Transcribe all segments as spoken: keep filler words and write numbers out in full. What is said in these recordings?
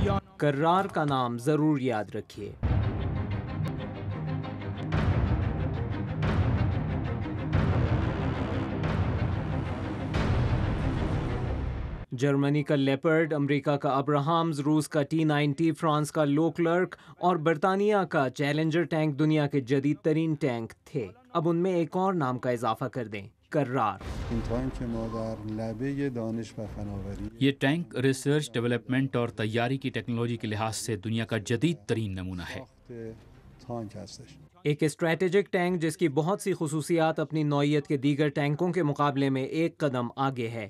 کرار کا نام ضرور یاد رکھیے۔ جرمنی کا لیپرڈ، امریکہ کا ابراہامز، روس کا ٹی نائنٹی، فرانس کا لوکلرک اور برطانیہ کا چیلنجر ٹینک دنیا کے جدید ترین ٹینک تھے۔ اب ان میں ایک اور نام کا اضافہ کر دیں، کرار۔ یہ ٹینک ریسرچ، ڈیولپمنٹ اور تیاری کی ٹیکنالوجی کے لحاظ سے دنیا کا جدید ترین نمونہ ہے۔ ایک اسٹریٹجک ٹینک جس کی بہت سی خصوصیات اپنی نوعیت کے دیگر ٹینکوں کے مقابلے میں ایک قدم آگے ہے۔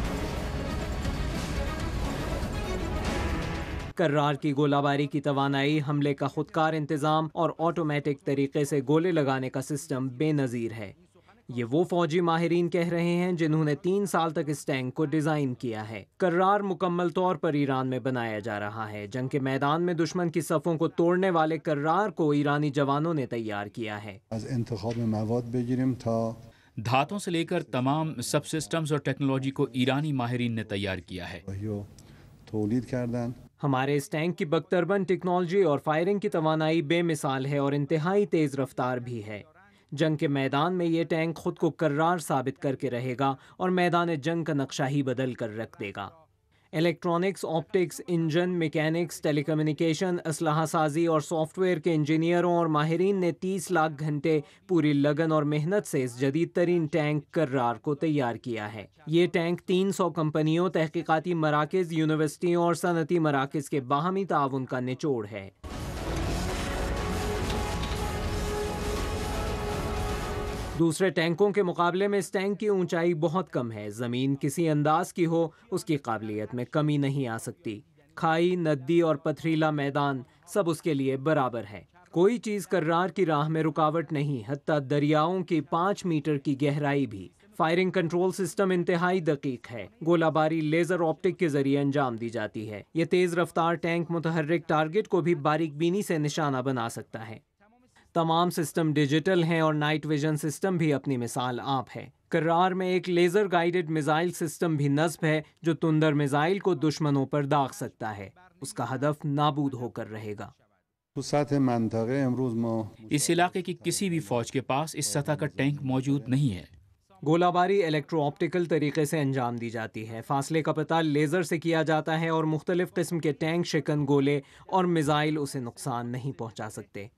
کرار کی گولہ باری کی توانائی، حملے کا خودکار انتظام اور آٹومیٹک طریقے سے گولے لگانے کا سسٹم بے نظیر ہے۔ یہ وہ فوجی ماہرین کہہ رہے ہیں جنہوں نے تین سال تک اس ٹینک کو ڈیزائن کیا ہے۔ کرار مکمل طور پر ایران میں بنایا جا رہا ہے۔ جنگ کے میدان میں دشمن کی صفوں کو توڑنے والے کرار کو ایرانی جوانوں نے تیار کیا ہے۔ دھاتوں سے لے کر تمام سب سسٹمز اور ٹیکنالوجی کو ایرانی ماہرین نے تیار کیا ہے۔ ہمارے اس ٹینک کی بختربن ٹیکنالوجی اور فائرنگ کی توانائی بے مثال ہے اور انتہائی تیز رفتار بھی ہے۔ جنگ کے میدان میں یہ ٹینک خود کو کرار ثابت کر کے رہے گا اور میدان جنگ کا نقشہ ہی بدل کر رکھ دے گا۔ Electronics, optics, engine, mechanics, telecommunication, اسلحہ سازی اور سافٹ ویئر کے انجینئروں اور ماہرین نے تیس لاکھ گھنٹے پوری لگن اور محنت سے اس جدید ترین ٹینک کرار کو تیار کیا ہے۔ یہ ٹینک تین سو کمپنیوں، تحقیقاتی مراکز، یونیورسٹیوں اور صنعتی مراکز کے باہمی تعاون کا نچوڑ ہے۔ دوسرے ٹینکوں کے مقابلے میں اس ٹینک کی اونچائی بہت کم ہے۔ زمین کسی انداز کی ہو، اس کی قابلیت میں کمی نہیں آ سکتی۔ کھائی، ندی اور پتھریلا میدان سب اس کے لیے برابر ہے۔ کوئی چیز کرار کی راہ میں رکاوٹ نہیں، حتیٰ دریاؤں کی پانچ میٹر کی گہرائی بھی۔ فائرنگ کنٹرول سسٹم انتہائی دقیق ہے۔ گولہ باری لیزر آپٹک کے ذریعے انجام دی جاتی ہے۔ یہ تیز رفتار ٹینک متحرک ٹارگٹ کو بھی باریک بینی سے نشانہ بنا سکتا ہے۔ تمام سسٹم ڈیجیٹل ہیں اور نائٹ ویژن سسٹم بھی اپنی مثال آپ ہے۔ کرار میں ایک لیزر گائیڈڈ میزائل سسٹم بھی نصب ہے جو تندر میزائل کو دشمنوں پر داغ سکتا ہے۔ اس کا ہدف نابود ہو کر رہے گا۔ اس علاقے کی کسی بھی فوج کے پاس اس سطح کا ٹینک موجود نہیں ہے۔ گولہ باری الیکٹرو آپٹیکل طریقے سے انجام دی جاتی ہے۔ فاصلے کا پتہ لیزر سے کیا جاتا ہے اور مختلف قسم کے ٹینک شکن گولے اور میزائل اسے نقصان نہیں پہنچا سکتے۔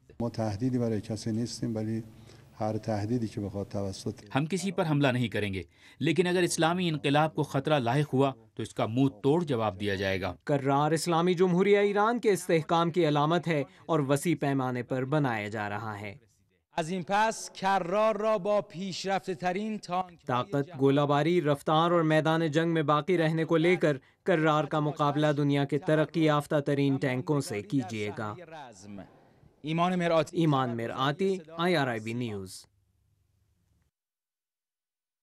ہم کسی پر حملہ نہیں کریں گے، لیکن اگر اسلامی انقلاب کو خطرہ لاحق ہوا تو اس کا منہ توڑ جواب دیا جائے گا۔ کرار اسلامی جمہوریہ ایران کے استحکام کی علامت ہے اور وسیع پیمانے پر بنایا جا رہا ہے۔ طاقت، گولہ باری، رفتار اور میدان جنگ میں باقی رہنے کو لے کر کرار کا مقابلہ دنیا کے ترقی یافتہ ترین ٹینکوں سے کیجیے گا۔ Iman Marati, I R I B news.